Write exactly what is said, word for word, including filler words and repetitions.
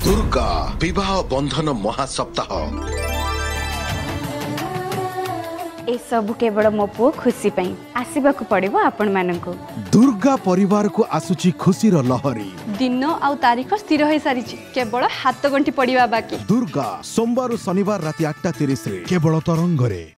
दुर्गा विवाह बंधन महासप्ताह ए सब केवल मो पु खुशी पई आसीबाकू पड़िबो आपण माननको। दुर्गा परिवार को आसुची खुशी रो लहरी दिन आउ तारीख स्थिर होई सारी केवल हाथ गंठी पड़िबा बाकी। दुर्गा सोमवार शनिवार राति आठ तीस केवल तरंग रे।